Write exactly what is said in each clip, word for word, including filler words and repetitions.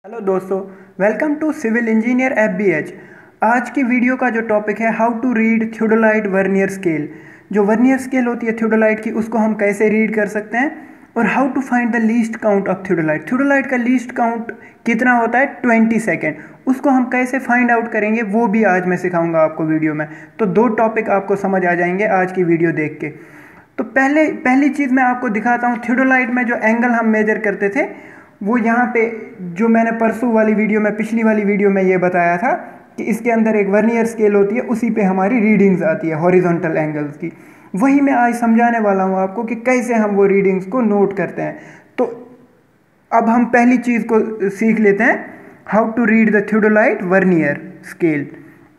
Hello दोस्तों, welcome to civil engineer F B H. आज की वीडियो का जो टॉपिक है how to read theodolite vernier scale. जो वर्नियर स्केल होती है थियोडोलाइट की, उसको हम कैसे रीड कर सकते हैं, और how to find the least count of theodolite. Theodolite का लीस्ट काउंट कितना होता है? Twenty second. उसको हम कैसे फाइंड आउट करेंगे वो भी आज मैं सिखाऊंगा आपको वीडियो में। तो दो टॉपिक आपको समझ आ जाएंगे आज की वीडियो देख के। तो पहले पहली चीज़ मैं आपको दिखाता हूँ। थियोडोलाइट में जो एंगल हम मेजर करते थे वो यहाँ पे, जो मैंने परसों वाली वीडियो में, पिछली वाली वीडियो में ये बताया था कि इसके अंदर एक वर्नियर स्केल होती है, उसी पे हमारी रीडिंग्स आती है हॉरिजॉन्टल एंगल्स की। वही मैं आज समझाने वाला हूँ आपको कि कैसे हम वो रीडिंग्स को नोट करते हैं। तो अब हम पहली चीज़ को सीख लेते हैं, how to read the theodolite vernier scale.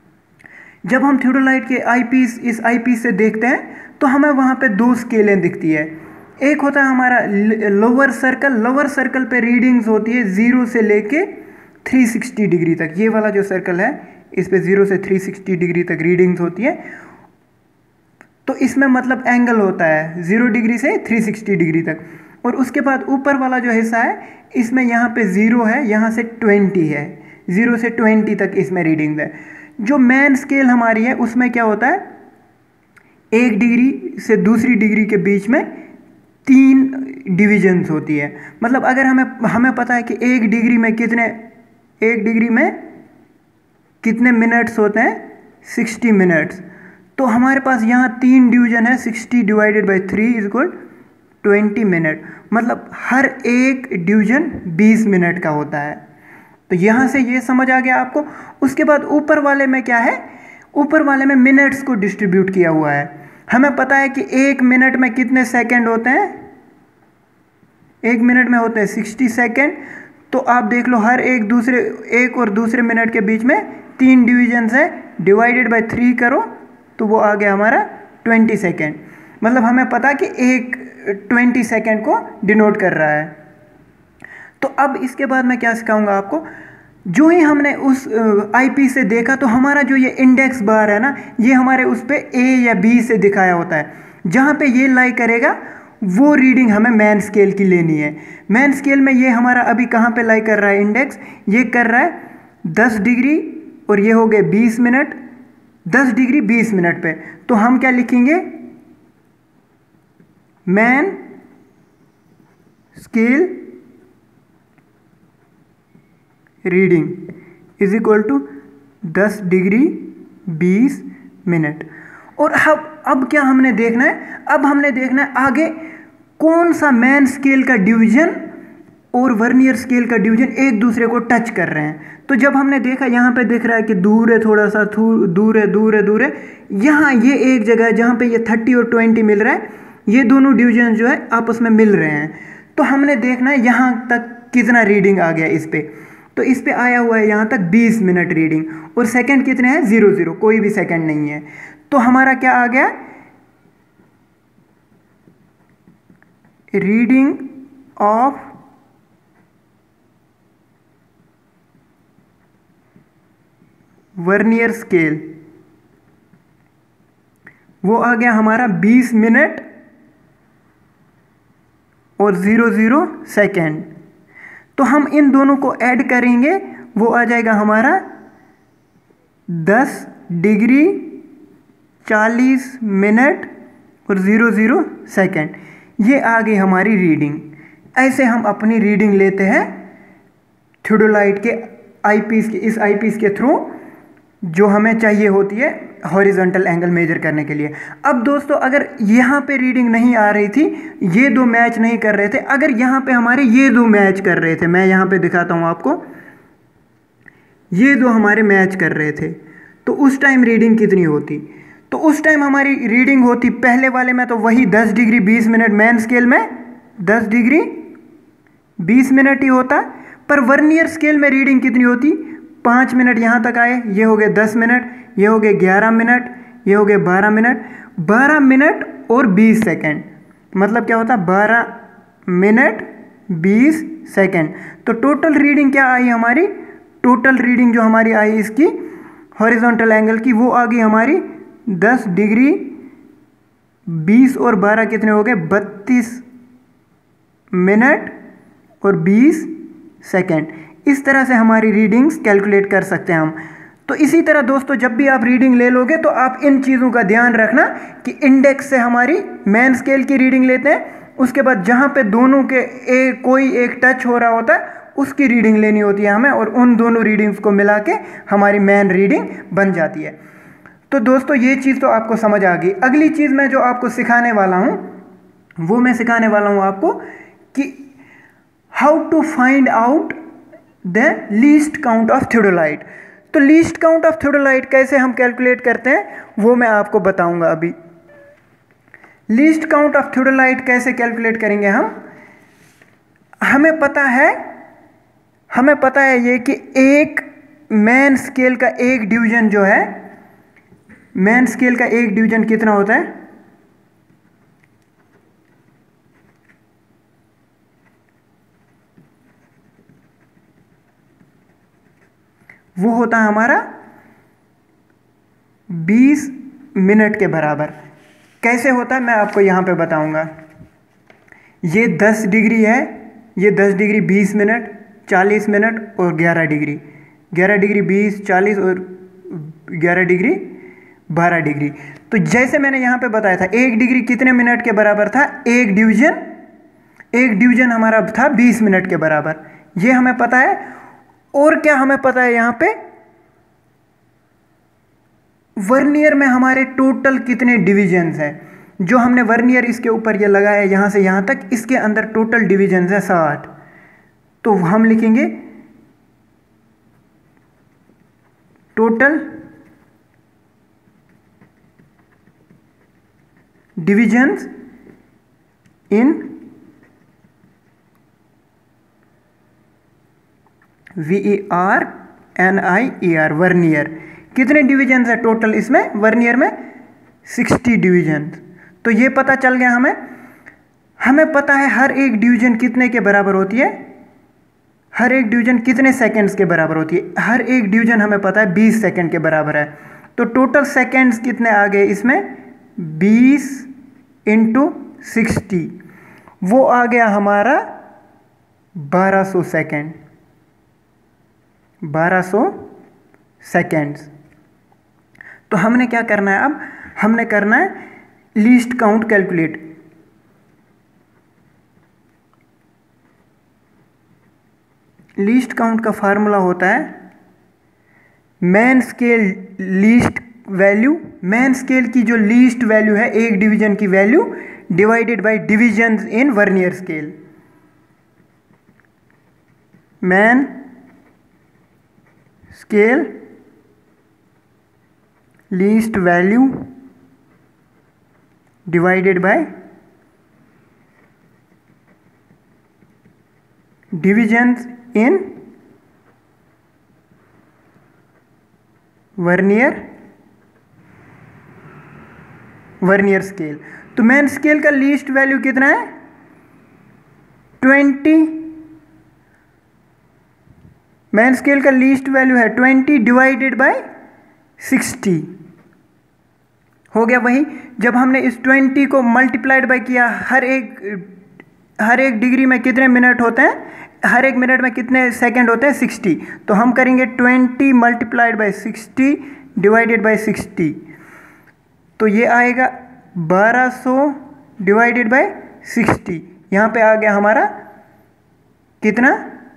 जब हम थियोडोलाइट के आई पीस इस आई पीस से देखते हैं तो हमें वहाँ पे दो स्केलें दिखती है। एक होता है हमारा लोअर सर्कल। लोअर सर्कल पे रीडिंग्स होती है ज़ीरो से लेके थ्री सिक्सटी डिग्री तक। ये वाला जो सर्कल है इस पे ज़ीरो से थ्री सिक्सटी डिग्री तक रीडिंग्स होती है। तो इसमें मतलब एंगल होता है ज़ीरो डिग्री से थ्री सिक्सटी डिग्री तक। और उसके बाद ऊपर वाला जो हिस्सा है इसमें यहाँ पे ज़ीरो है, यहाँ से ट्वेंटी है, ज़ीरो से ट्वेंटी तक इसमें रीडिंग्स है। जो मेन स्केल हमारी है उसमें क्या होता है, एक डिग्री से दूसरी डिग्री के बीच में तीन डिविजन्स होती है। मतलब अगर हमें हमें पता है कि एक डिग्री में कितने एक डिग्री में कितने मिनट्स होते हैं, सिक्सटी मिनट्स। तो हमारे पास यहाँ तीन डिवीजन है, sixty divided by three is equal twenty minute. मतलब हर एक डिवीजन बीस मिनट का होता है। तो यहाँ से ये समझ आ गया आपको। उसके बाद ऊपर वाले में क्या है, ऊपर वाले में मिनट्स को डिस्ट्रीब्यूट किया हुआ है। हमें पता है कि एक मिनट में कितने सेकंड होते हैं, एक मिनट में होते हैं सिक्सटी सेकंड। तो आप देख लो, हर एक दूसरे एक और दूसरे मिनट के बीच में तीन डिविजन्स है, डिवाइडेड बाय थ्री करो तो वो आ गया हमारा ट्वेंटी सेकंड। मतलब हमें पता कि एक ट्वेंटी सेकंड को डिनोट कर रहा है। तो अब इसके बाद मैं क्या सिखाऊंगा आपको। जो ही हमने उस आईपीस से देखा तो हमारा जो ये इंडेक्स बार है ना, ये हमारे उस पे ए या बी से दिखाया होता है। जहाँ पे ये लाई करेगा वो रीडिंग हमें मैन स्केल की लेनी है। मैन स्केल में ये हमारा अभी कहाँ पे लाई कर रहा है इंडेक्स, ये कर रहा है दस डिग्री और ये हो गए बीस मिनट, दस डिग्री बीस मिनट पे। तो हम क्या लिखेंगे, main scale reading is equal to दस डिग्री बीस मिनट। और अब अब क्या हमने देखना है, अब हमने देखना है आगे कौन सा मैन स्केल का डिवीजन और वर्नियर स्केल का डिवीजन एक दूसरे को टच कर रहे हैं। तो जब हमने देखा यहाँ पे दिख रहा है कि दूर है, थोड़ा सा दूर है, दूर है, दूर है, यहाँ ये एक जगह है जहाँ पे ये थर्टी और ट्वेंटी मिल रहा है, ये दोनों डिवीजन जो है आपस में मिल रहे हैं। तो हमने देखना है यहाँ तक कितना रीडिंग आ गया इस पे। तो इस पे आया हुआ है यहाँ तक बीस मिनट रीडिंग, और सेकंड कितने हैं, जीरो जीरो, कोई भी सेकंड नहीं है। तो हमारा क्या आ गया, रीडिंग ऑफ वर्नियर स्केल, वो आ गया हमारा बीस मिनट और जीरो जीरो सेकेंड। तो हम इन दोनों को ऐड करेंगे, वो आ जाएगा हमारा दस डिग्री चालीस मिनट और ज़ीरो ज़ीरो सेकेंड। ये आ गई हमारी रीडिंग। ऐसे हम अपनी रीडिंग लेते हैं थियोडोलाइट के आईपीस के, इस आईपीस के थ्रू जो हमें चाहिए होती है हॉरिजॉन्टल एंगल मेजर करने के लिए। अब दोस्तों, अगर यहाँ पे रीडिंग नहीं आ रही थी, ये दो मैच नहीं कर रहे थे, अगर यहाँ पे हमारे ये दो मैच कर रहे थे, मैं यहाँ पे दिखाता हूँ आपको, ये दो हमारे मैच कर रहे थे, तो उस टाइम रीडिंग कितनी होती? तो उस टाइम हमारी रीडिंग होती पहले वाले में तो वही दस डिग्री बीस मिनट, मैन स्केल में दस डिग्री बीस मिनट ही होता। पर वर्नियर स्केल में रीडिंग कितनी होती, पाँच मिनट यहाँ तक आए, ये हो गए दस मिनट, ये हो गए ग्यारह मिनट, ये हो गए बारह मिनट, बारह मिनट और बीस सेकेंड। मतलब क्या होता है, बारह मिनट बीस सेकेंड। तो टोटल रीडिंग क्या आई हमारी, टोटल रीडिंग जो हमारी आई इसकी हॉरिजॉन्टल एंगल की, वो आ गई हमारी दस डिग्री बीस और बारह कितने हो गए, बत्तीस मिनट और बीस सेकेंड। इस तरह से हमारी रीडिंग्स कैलकुलेट कर सकते हैं हम। तो इसी तरह दोस्तों जब भी आप रीडिंग ले लोगे तो आप इन चीज़ों का ध्यान रखना कि इंडेक्स से हमारी मेन स्केल की रीडिंग लेते हैं, उसके बाद जहाँ पे दोनों के एक कोई एक टच हो रहा होता है उसकी रीडिंग लेनी होती है हमें, और उन दोनों रीडिंग्स को मिला के हमारी मेन रीडिंग बन जाती है। तो दोस्तों ये चीज़ तो आपको समझ आ गई। अगली चीज़ मैं जो आपको सिखाने वाला हूँ वो मैं सिखाने वाला हूँ आपको कि how to find out the least count of theodolite. तो लीस्ट काउंट ऑफ थियोडोलाइट कैसे हम कैलकुलेट करते हैं वो मैं आपको बताऊंगा अभी। लीस्ट काउंट ऑफ थियोडोलाइट कैसे कैलकुलेट करेंगे हम, हमें पता है हमें पता है ये कि एक मेन स्केल का एक डिवीजन जो है, मेन स्केल का एक डिवीजन कितना होता है, वो होता है हमारा बीस मिनट के बराबर। कैसे होता है मैं आपको यहाँ पे बताऊंगा। ये दस डिग्री है, ये दस डिग्री बीस मिनट, चालीस मिनट और ग्यारह डिग्री, ग्यारह डिग्री बीस, चालीस और ग्यारह डिग्री बारह डिग्री। तो जैसे मैंने यहाँ पे बताया था एक डिग्री कितने मिनट के बराबर था, एक डिवीजन एक डिवीजन हमारा था बीस मिनट के बराबर, ये हमें पता है। और क्या हमें पता है यहाँ पे, वर्नियर में हमारे टोटल कितने डिविजन्स हैं, जो हमने वर्नियर इसके ऊपर ये लगाया है यहाँ से यहाँ तक, इसके अंदर टोटल डिविजन्स है साठ। तो हम लिखेंगे total divisions in V E R N I E R, vernier. कितने डिविजन्स है टोटल इसमें, वर्नियर में सिक्सटी डिविजन्स। तो ये पता चल गया हमें। हमें पता है हर एक डिवीजन कितने के बराबर होती है, हर एक डिवीजन कितने सेकंड्स के बराबर होती है। हर एक डिवीजन हमें पता है बीस सेकंड के बराबर है। तो टोटल सेकंड्स कितने आ गए इसमें, बीस इंटू सिक्सटी, वो आ गया हमारा बारह सौ सेकेंड, बारह सौ सेकेंड्स। तो हमने क्या करना है, अब हमने करना है least count calculate. Least count का फार्मूला होता है main scale least value, main scale की जो लीस्ट वैल्यू है एक डिवीजन की value divided by divisions in vernier scale. Main scale least value divided by divisions in vernier vernier scale. तो main scale का लीस्ट वैल्यू कितना है, twenty. Main scale का लीस्ट वैल्यू है ट्वेंटी डिवाइडेड बाय सिक्सटी, हो गया वही। जब हमने इस ट्वेंटी को मल्टीप्लाइड बाय किया, हर एक हर एक डिग्री में कितने मिनट होते हैं, हर एक मिनट में कितने सेकंड होते हैं, सिक्सटी। तो हम करेंगे twenty multiplied by sixty divided by sixty, तो ये आएगा बारह सौ डिवाइडेड बाय सिक्सटी। यहाँ पे आ गया हमारा कितना,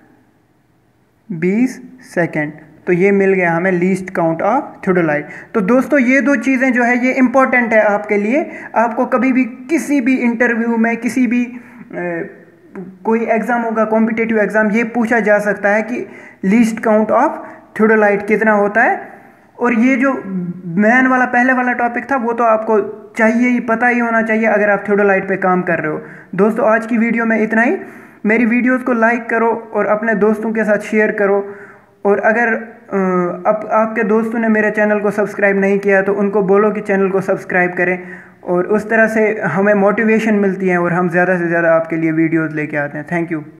बीस सेकंड। तो ये मिल गया हमें लीस्ट काउंट ऑफ थियोडोलाइट। तो दोस्तों ये दो चीज़ें जो है ये इंपॉर्टेंट है आपके लिए। आपको कभी भी किसी भी इंटरव्यू में, किसी भी ए, कोई एग्ज़ाम होगा, कॉम्पिटिटिव एग्ज़ाम, ये पूछा जा सकता है कि लीस्ट काउंट ऑफ थियोडोलाइट कितना होता है। और ये जो मैन वाला पहले वाला टॉपिक था वो तो आपको चाहिए ही, पता ही होना चाहिए अगर आप थियोडोलाइट पे काम कर रहे हो। दोस्तों आज की वीडियो में इतना ही। मेरी वीडियोस को लाइक करो और अपने दोस्तों के साथ शेयर करो। और अगर अब आपके दोस्तों ने मेरे चैनल को सब्सक्राइब नहीं किया तो उनको बोलो कि चैनल को सब्सक्राइब करें, और उस तरह से हमें मोटिवेशन मिलती है और हम ज़्यादा से ज़्यादा आपके लिए वीडियोज़ लेके आते हैं। Thank you.